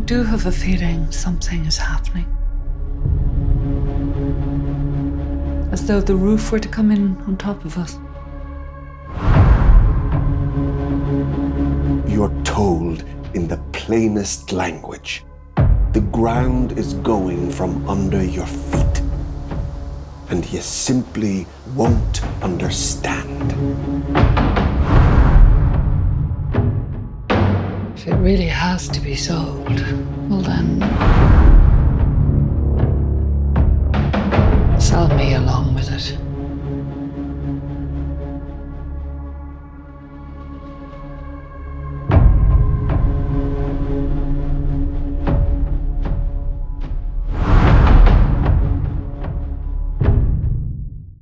do have a feeling something is happening. As though the roof were to come in on top of us. You're told in the plainest language, the ground is going from under your feet, and you simply won't understand. If it really has to be sold, well then, sell me along with it.